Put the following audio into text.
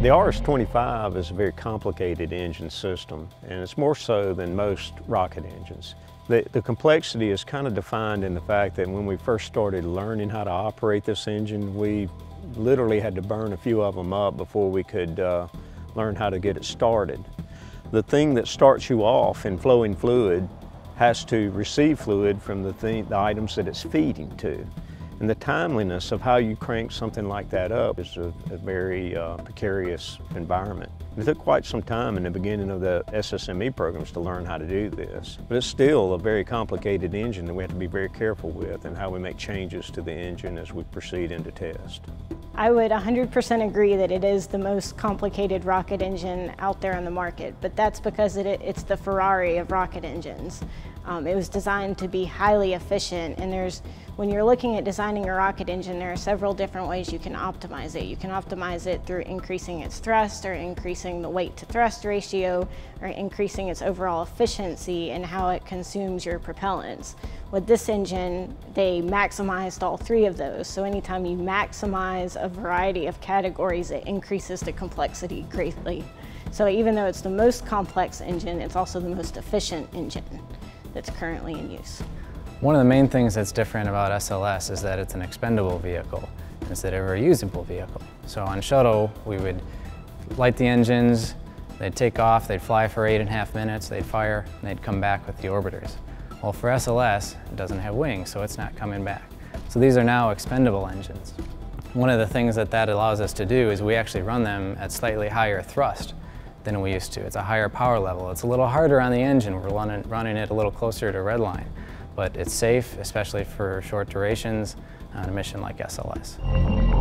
The RS-25 is a very complicated engine system, and it's more so than most rocket engines. The complexity is kind of defined in the fact that when we first started learning how to operate this engine, we literally had to burn a few of them up before we could learn how to get it started. The thing that starts you off in flowing fluid has to receive fluid from the items that it's feeding to. And the timeliness of how you crank something like that up is a very precarious environment. It took quite some time in the beginning of the SSME programs to learn how to do this. But it's still a very complicated engine that we have to be very careful with and how we make changes to the engine as we proceed into test. I would 100% agree that it is the most complicated rocket engine out there on the market, but that's because it's the Ferrari of rocket engines. It was designed to be highly efficient, and when you're looking at designing a rocket engine, there are several different ways you can optimize it. You can optimize it through increasing its thrust, or increasing the weight to thrust ratio, or increasing its overall efficiency and how it consumes your propellants. With this engine, they maximized all three of those. So anytime you maximize a variety of categories, it increases the complexity greatly. So even though it's the most complex engine, it's also the most efficient engine that's currently in use. One of the main things that's different about SLS is that it's an expendable vehicle instead of a reusable vehicle. So on shuttle, we would light the engines, they'd take off, they'd fly for 8.5 minutes, they'd fire, and they'd come back with the orbiters. Well, for SLS, it doesn't have wings, so it's not coming back. So these are now expendable engines. One of the things that allows us to do is we actually run them at slightly higher thrust than we used to. It's a higher power level. It's a little harder on the engine. We're running it a little closer to redline, but it's safe, especially for short durations on a mission like SLS.